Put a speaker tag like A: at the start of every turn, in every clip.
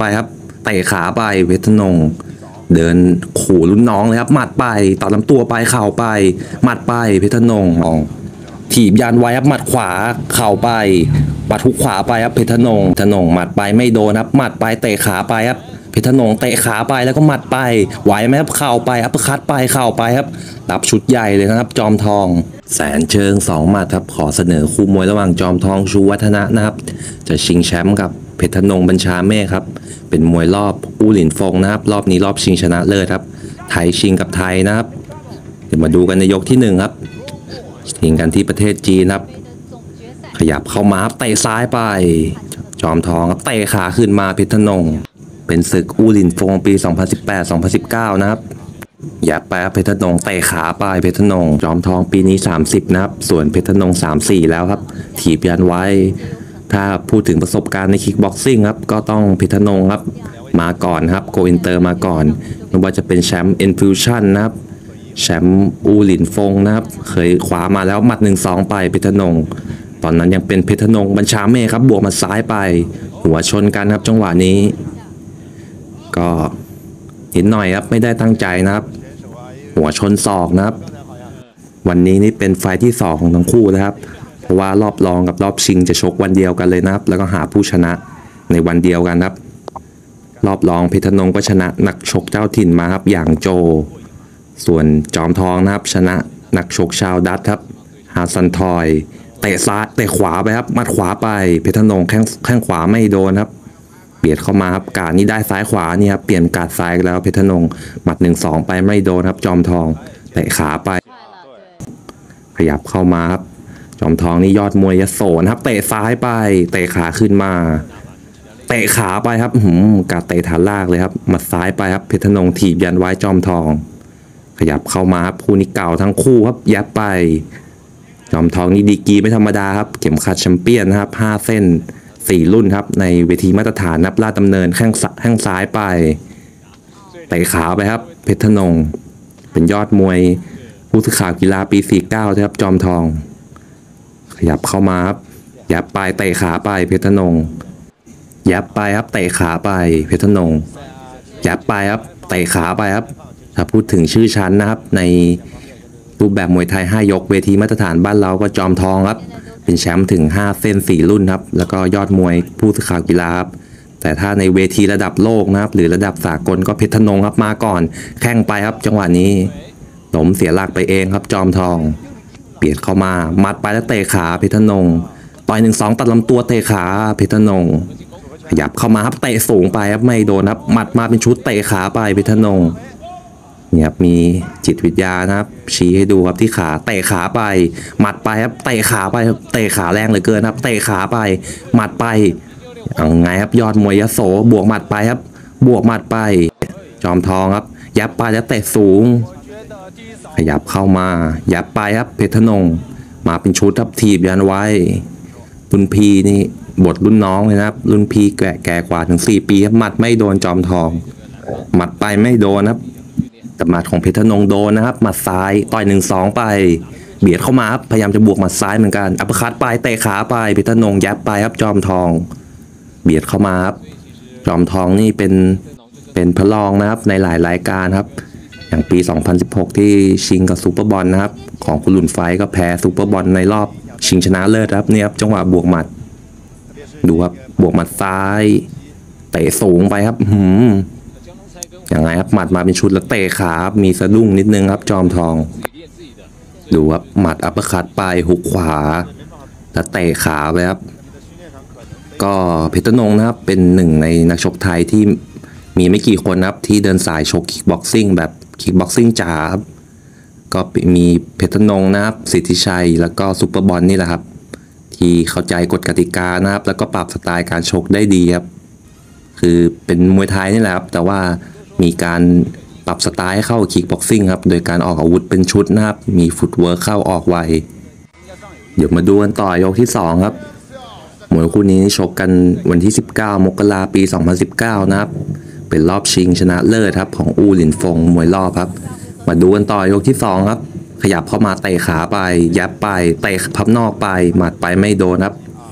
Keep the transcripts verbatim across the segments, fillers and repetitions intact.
A: ไปครับเตะขาไปเพชรนงเดินขู่รุ่นน้องเลยครับหมัดไปตัดลำตัวไปเข่าไปหมัดไปเพชรนงถีบยันไว้ครับหมัดขวาเข่าไปหมัดทุกขวาไปครับเพชรนงเพชรนงหมัดไปไม่โดนครับหมัดไปเตะขาไปครับเพชรนงเตะขาไปแล้วก็หมัดไปไหวไหมครับเข่าไปอัปคัตไปเข่าไปครับรับชุดใหญ่เลยนะครับจอมทองแสนเชิงสองหมัดครับขอเสนอคู่มวยระหว่างจอมทองชูวัฒนะนะครับจะชิงแชมป์กับเพชรนงบัญชาเมฆครับเป็นมวยรอบอู้หลินฟงนะครับรอบนี้รอบชิงชนะเลิศครับไทยชิงกับไทยนะครับเดี๋ยวมาดูกันในยกที่หนึ่งครับชิงกันที่ประเทศจีนครับขยับเข้ามาเตะซ้ายไปจอมทองครับเตะขาขึ้นมาเพชรนงเป็นศึกอู้หลินฟงปี สองพันสิบแปด สองพันสิบเก้า นะครับอย่าแปะเพชรนงเตะขาไปเพชรนงจอมทองปีนี้สามสิบนะครับส่วนเพชรนงสามสิบสี่แล้วครับถีบยันไว้ถ้าพูดถึงประสบการณ์ในคิกบ็อกซิ่งครับก็ต้องเพชรนงครับมาก่อนครับโกอินเตอร์มาก่อนไม่ว่าจะเป็นแชมป์อินฟิวชั่นนะครับแชมป์อูหลินฟงนะครับเคยคว้ามาแล้วหมัด หนึ่งสอง ไปเพชรนงตอนนั้นยังเป็นเพชรนงบัญชาเมฆครับบวกมาซ้ายไปหัวชนกันครับจังหวะนี้ก็นิดหน่อยครับไม่ได้ตั้งใจนะครับหัวชนศอกนะครับวันนี้นี่เป็นไฟที่สองของทั้งคู่นะครับเพราะว่ารอบรองกับรอบชิงจะชกวันเดียวกันเลยนะครับแล้วก็หาผู้ชนะในวันเดียวกันครับรอบรองเพชรนงก็ชนะนักชกเจ้าถิ่นมาครับอย่างโจส่วนจอมทองนะครับชนะนักชกชาวดัตครับฮาซันทอยเตะซ้ายเตะขวาไปครับมัดขวาไปเพชรนงแข้งแข้งขวาไม่โดนครับเบียดเข้ามาครับการนี้ได้ซ้ายขวานี่ครับเปลี่ยนการซ้ายแล้วเพชรนงหมัด หนึ่งสอง ไปไม่โดนครับจอมทองเตะขาไปขยับเข้ามาครับจอมทองนี่ยอดมวยยโสนะครับเตะซ้ายไปเตะขาขึ้นมาเตะขาไปครับหืมกาเตะฐานลากเลยครับหมัดซ้ายไปครับเพชรนงถีบยันไว้จอมทองขยับเข้ามาครับคู่นี้เก่าทั้งคู่ครับยับไปจอมทองนี่ดีกรีไม่ธรรมดาครับเข็มขัดแชมเปี้ยนนะครับห้าเส้นสี่รุ่นครับในเวทีมาตรฐานนับลาดดำเนินแข้งแข้งซ้ายไปเตะขาไปครับเพชรนงเป็นยอดมวยผู้สื่อข่าวกีฬาปีสี่สิบเก้าครับจอมทองขยับเข้ามาครับยับไปเตะขาไปเพชรนงยับไปครับเตะขาไปเพชรนงยับไปครับเตะขาไปครับถ้าพูดถึงชื่อชั้นนะครับในรูปแบบมวยไทยห้ายกเวทีมาตรฐานบ้านเราก็จอมทองครับเป็นแชมป์ถึงห้าเส้นสี่รุ่นครับแล้วก็ยอดมวยผู้สื่อข่าวกีฬาครับแต่ถ้าในเวทีระดับโลกนะครับหรือระดับสากลก็เพชรนงครับมาก่อนแข้งไปครับจังหวะนี้หลมเสียหลักไปเองครับจอมทองเบียดเข้ามามัดไปแล้วเตะขาเพชรนงต่อยหนึ่งสองตัดลำตัวเตะขาเพชรนงขยับเข้ามาครับเตะสูงไปครับไม่โดนครับหมัดมาเป็นชุดเตะขาไปเพชรนงเนี่ยมีจิตวิทยานะครับชี้ให้ดูครับที่ขาเตะขาไปหมัดไปครับเตะขาไปเตะขาแรงเหลือเกินครับเตะขาไปหมัดไปยังไงครับยอดมวยยโสบวกหมัดไปครับบวกหมัดไปจอมทองครับยับไปแล้วเตะสูงขยับเข้ามายับไปครับเพชรนงมาเป็นชุดทับถีบยันไว้รุ่นพีนี่บทรุ่นน้องเลยนะครับรุ่นพีแก่แก่กว่าถึงสี่ปีครับหมัดไม่โดนจอมทองหมัดไปไม่โดนครับแต่หมัดของเพชรนงโดนนะครับหมัดซ้ายต่อยหนึ่งสองไปเบียดเข้ามาครับพยายามจะบวกหมัดซ้ายเหมือนกันอัปคัตไปเตะขาไปเพชรนงยับไปครับจอมทองเบียดเข้ามาครับจอมทองนี่เป็นเป็นพระรองนะครับในหลายรายการครับอย่างปีสองพันสิบหกที่ชิงกับซูเปอร์บอลนะครับของคุณหลุนไฟก็แพ้ซูเปอร์บอลในรอบชิงชนะเลิศครับเนี่ยครับจังหวะบวกหมัดดูครับบวกหมัดซ้ายเตะสูงไปครับหืมอย่างไรครับหมัดมาเป็นชุดแล้วเตะขามีสะดุ้งนิดนึงครับจอมทองดูครับหมัดอัปเปอร์คัตไปหุกขวาแล้วเตะขาไปครับก็เพชรนงนะครับเป็นหนึ่งในนักชกไทยที่มีไม่กี่คนครับที่เดินสายชกคิกบ็อกซิ่งแบบคิกบ็อกซิ่งจ๋าครับก็มีเพชรนงนะครับสิทธิชัยแล้วก็ซูเปอร์บอลนี่แหละครับที่เข้าใจกฎกติกานะครับแล้วก็ปรับสไตล์การชกได้ดีครับคือเป็นมวยไทยนี่แหละครับแต่ว่ามีการปรับสไตล์เข้าคิกบ็อกซิ่งครับโดยการออกอาวุธเป็นชุดนะครับมีฟุตเวิร์คเข้าออกไวเดี๋ยวมาดูกันต่อยกที่สองครับมวยคู่นี้ชกกันวันที่สิบเก้ามกราคมปีสองพันสิบเก้านะครับเป็นรอบชิงชนะเลิศครับของอู่หลินฟงมวยรอบครับมาดูกันต่อยกที่สองครับขยับเข้ามาเตะขาไปยับไปเตะพับนอกไปหมัดไปไม่โดนครับ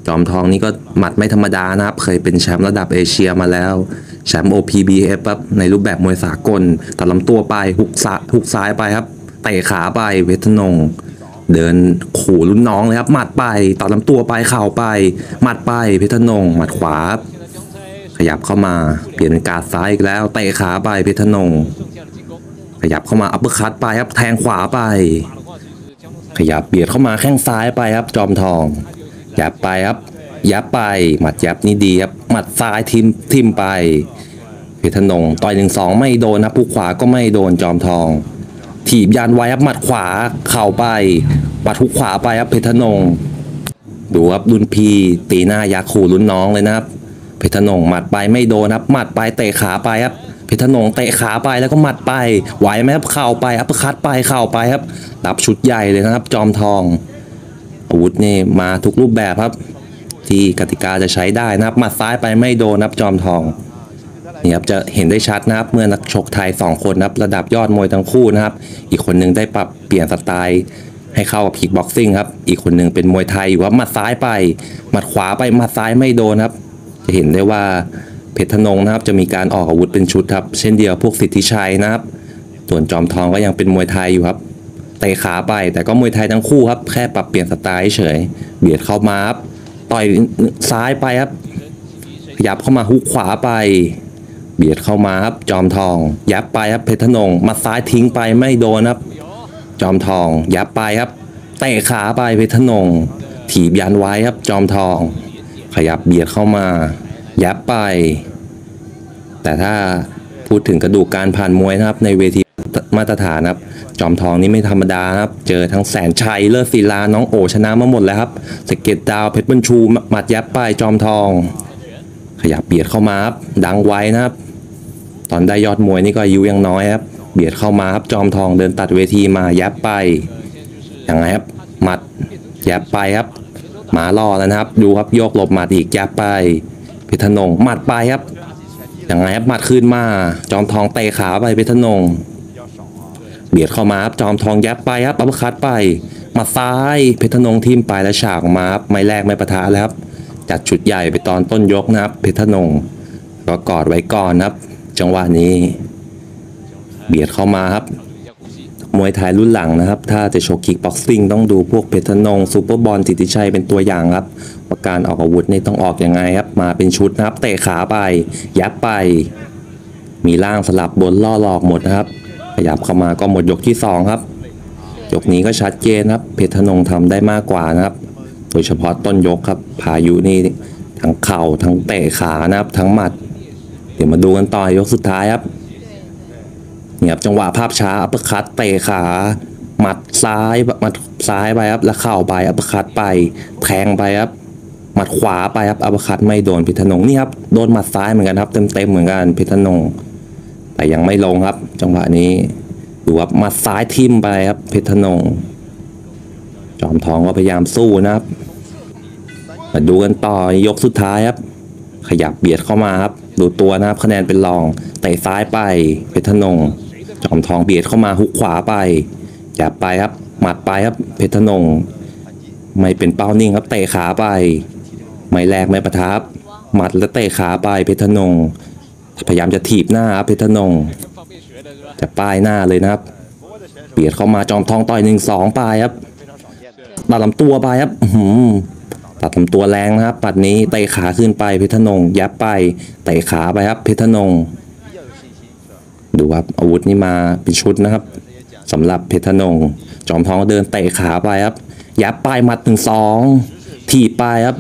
A: จอมทองนี่ก็หมัดไม่ธรรมดานะครับเคยเป็นแชมป์ระดับเอเชียมาแล้วแชมป์ โอ พี บี เอฟ ครับในรูปแบบมวยสากลตัดลำตัวไปหุกซ้ายหุกซ้ายไปครับเตะขาไปเพชรนงเดินขู่รุ่นน้องเลยครับหมัดไปตัดลำตัวไปเข่าไปหมัดไปเพชรนงหมัดขวาขยับเข้ามาเปลี่ยนเป็นการซ้ายอีกแล้วเตะขาไปเพชรนงขยับเข้ามาอัปเปอร์คัตไปครับแทงขวาไปขยับเบียดเข้ามาแข้งซ้ายไปครับจอมทองยับไปครับยับไปหมัดยับนี่ดีครับหมัดซ้ายทิมทิมไปเพชรนงต่อยหนึ่งสองไม่โดนนะผู้ขวาก็ไม่โดนจอมทองถีบยันไว้ครับหมัดขวาเข่าไปหมัดทุกขวาไปครับเพชรนงดูครับรุ่นพี่ตีหน้ายักษ์ขู่รุ่นน้องเลยนะครับเพชรนงหมัดไปไม่โดนครับหมัดไปเตะขาไปครับเพชรนงเตะขาไปแล้วก็หมัดไปไหวไหมครับเข่าไปอัปเปอร์คัตไปเข่าไปครับรับชุดใหญ่เลยนะครับจอมทองอาวุธนี่มาทุกรูปแบบครับที่กติกาจะใช้ได้นะครับหมัดซ้ายไปไม่โดนนะครับจอมทองนี่ครับจะเห็นได้ชัดนะครับเมื่อนักชกไทยสองคนนะครับระดับยอดมวยทั้งคู่นะครับอีกคนหนึ่งได้ปรับเปลี่ยนสไตล์ให้เข้ากับคิกบ็อกซิ่งครับอีกคนหนึ่งเป็นมวยไทยอยู่ครับหมัดซ้ายไปหมัดขวาไปหมัดซ้ายไม่โดนครับจะเห็นได้ว่าเพชรนงนะครับจะมีการออกอาวุธเป็นชุดครับเช่นเดียวพวกสิทธิชัยนะครับส่วนจอมทองก็ยังเป็นมวยไทยอยู่ครับเตะขาไปแต่ก็มวยไทยทั้งคู่ครับแค่ปรับเปลี่ยนสไตล์เฉยเบียดเข้ามาครับต่อยซ้ายไปครับขยับเข้ามาฮุกขวาไปเบียดเข้ามาครับจอมทองยับไปครับเพชรนงมาซ้ายทิ้งไปไม่โดนครับจอมทองยับไปครับเตะขาไปเพชรนงถีบยันไว้ครับจอมทองขยับเบียดเข้ามายับไปแต่ถ้าพูดถึงกระดูกการผ่านมวยนะครับในเวทีมาตรฐานครับจอมทองนี่ไม่ธรรมดาครับเจอทั้งแสนชัยเลิศศิลาน้องโอชนะมาหมดแล้วครับสเก็ตดาวเพชรบุญชูหมัดยับไปจอมทองขยับเบียดเข้ามาครับดังไว้นะครับตอนได้ยอดมวยนี่ก็อายุยังน้อยครับเบียดเข้ามาครับจอมทองเดินตัดเวทีมายับไปยังไงครับหมัดยับไปครับหมาล่อแล้วนะครับดูครับโยกหลบหมัดอีกยับไปเพชรนงหมัดไปครับยังไงครับหมัดขึ้นมาจอมทองเตะขาไปเพชรนงเบียดเข้ามาครับจอมทองยับไปครับอัปเปอร์คัตไปหมัดซ้ายเพชรนงทิ่มไปแล้วฉากออกมาครับไม่แรกไม่ปะทะแล้วครับจัดชุดใหญ่ไปตอนต้นยกนะครับเพชรนงก็กอดไว้ก่อนครับจังหวะนี้เบียดเข้ามาครับมวยไทยรุ่นหลังนะครับถ้าจะชกคิกบ็อกซิ่งต้องดูพวกเพชรนงซูเปอร์บอลสิทธิชัยเป็นตัวอย่างครับว่าการออกอาวุธนี่ต้องออกยังไงครับมาเป็นชุดนะครับเตะขาไปยับไปมีล่างสลับบนล่อหลอกหมดนะครับขยับเข้ามาก็หมดยกที่สองครับยกนี้ก็ชัดเจนครับเพชรนงทำได้มากกว่านะครับโดยเฉพาะต้นยกครับพายุนี่ทั้งเข่าทั้งเตะขานะครับทั้งหมัดเดี๋ยวมาดูกันต่อยกสุดท้ายครับเนี่ยครับจังหวะภาพช้าอัปเปอร์คัตเตะขาหมัดซ้ายหมัดซ้ายไปครับแล้วเข่าไปอัปเปอร์คัตไปแทงไปครับหมัดขวาไปครับอัปเปอร์คัตไม่โดนเพชรนงนี่ครับโดนหมัดซ้ายเหมือนกันครับเต็มๆเหมือนกันเพชรนงแต่ยังไม่ลงครับจังหวะนี้ดูครับหมัดซ้ายทิ่มไปครับเพชรนงจอมทองก็พยายามสู้นะครับมาดูกันต่อยกสุดท้ายครับขยับเบียดเข้ามาครับดูตัวนะครับคะแนนเป็นรองเตะซ้ายไปเพชรนงจอมทองเบียดเข้ามาฮุกขวาไปจับไปครับหมัดไปครับเพชรนงไม่เป็นเป้านิ่งครับเตะขาไปไม่แรกไม่ประทับหมัดแล้วเตะขาไปเพชรนงพยายามจะถีบหน้าเพชรนงจะป้ายหน้าเลยนะครับเบียดเข้ามาจอมทองต่อยหนึ่งสองไปครับตัดลำตัวไปครับตัดลำตัวแรงนะครับปัดนี้เตะขาขึ้นไปเพชรนงยับไปเตะขาไปครับเพชรนงดูครับอาวุธนี่มาเป็นชุดนะครับสำหรับเพชรนงจอมทองเดินเตะขาไปครับยับไปหมัดหนึ่งสองถีบไปครับ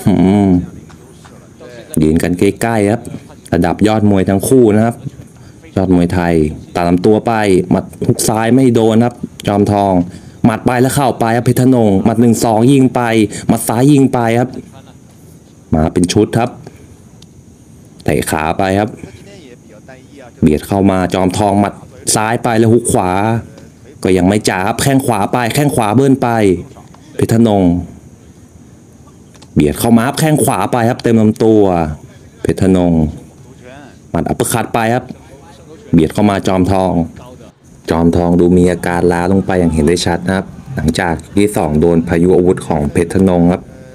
A: ยืนกันใกล้ๆครับระดับยอดมวยทั้งคู่นะครับยอดมวยไทยตัดลำตัวไปหมัดฮุกซ้ายไม่โดนครับจอมทองหมัดไปแล้วเข้าไปครับเพชรนงหมัดหนึ่งสองยิงไปหมัดซ้ายยิงไปครับมาเป็นชุดครับเตะขาไปครับเบียดเข้ามาจอมทองหมัดซ้ายไปแล้วฮุกขวาก็ยังไม่จ่าครับแข้งขวาไปแข้งขวาเบิ้ลไปเพชรนงเบียดเข้ามาครับแข้งขวาไปครับเต็มลำตัวเพชรนงหมัดอัปเปอร์คัตไปครับเบียดเข้ามาจอมทองจอมทองดูมีอาการล้าลงไปอย่างเห็นได้ชัดนะครับหลังจากที่สองโดนพายุอาวุธของเพชรนงครับ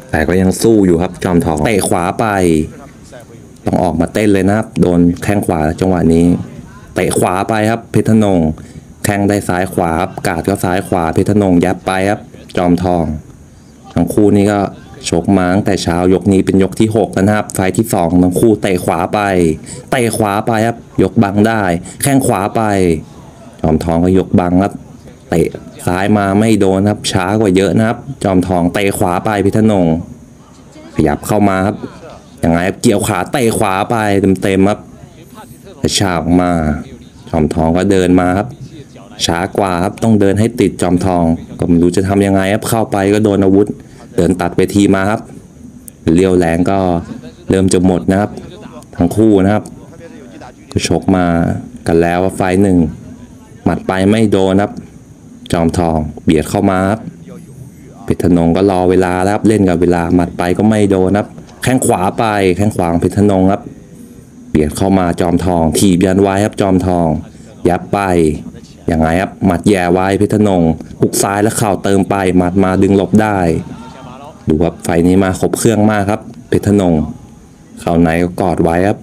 A: แต่ก็ยังสู้อยู่ครับจอมทองเตะขวาไปต้องออกมาเต้นเลยนะครับโดนแข้งขวาจังหวะนี้เตะขวาไปครับเพชรธนงแข้งได้ซ้ายขวาครับกาดก็ซ้ายขวาเพชรธนงยับไปครับจอมทองทั้งคู่นี้ก็ชกมาตั้งแต่เช้ายกนี้เป็นยกที่หกแล้วนะครับไฟที่สองทั้งคู่เตะขวาไปเตะขวาไปครับยกบังได้แข้งขวาไปจอมทองก็ยกบังครับเตะซ้ายมาไม่โดนครับช้ากว่าเยอะนะครับจอมทองเตะขวาไปเพชรธนงขยับเข้ามาครับยังไงครับเกี่ยวขาเตะขวาไปเต็มๆครับกระชากออกมาจอมทองก็เดินมาครับช้ากว่าครับต้องเดินให้ติดจอมทองก็ไม่รู้จะทำยังไงครับเข้าไปก็โดนอาวุธเดินตัดไปทีมาครับเลี้ยวแรงก็เริ่มจะหมดนะครับทั้งคู่นะครับก็ชกมากันแล้วไฟหนึ่งหมัดไปไม่โดนครับจอมทองเบียดเข้ามาครับเพชรธนงก็รอเวลาแล้วครับเล่นกับเวลาหมัดไปก็ไม่โดนครับแข้งขวาไปแข้งขวาของเพชรธนงครับเบียดเข้ามาจอมทองถีบยันไว้ครับจอมทองยับไปยังไงครับหมัดแย่ไว้เพชรธนงหุกซ้ายแล้วเข่าเติมไปหมัดมาดึงหลบได้ดูครับไฟนี้มาครบเครื่องมากครับเพชรธนงเข่าไหนก็กอดไว้ครับ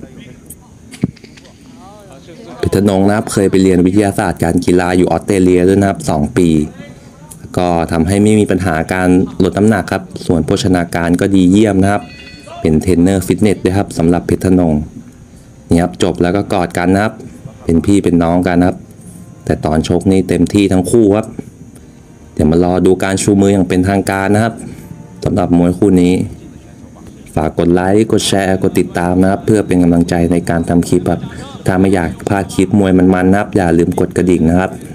A: เพชรธนงนะครับเคยไปเรียนวิทยาศาสตร์การกีฬาอยู่ออสเตรเลียด้วยนะครับสองปีก็ทำให้ไม่มีปัญหาการลดน้ำหนักครับส่วนโภชนาการก็ดีเยี่ยมนะครับเป็นเทรนเนอร์ฟิตเนสด้วยครับสำหรับเพชรธนงนี่ครับจบแล้วก็กอดกันนะครับเป็นพี่เป็นน้องกันนะครับแต่ตอนชกนี่เต็มที่ทั้งคู่ครับเดี๋ยวมารอดูการชูมืออย่างเป็นทางการนะครับสำหรับมวยคู่นี้ฝากกดไลค์กดแชร์กดติดตามนะครับเพื่อเป็นกำลังใจในการทำคลิปครับถ้าไม่อยากพลาดคลิปมวยมันๆนะครับอย่าลืมกดกระดิ่งนะครับ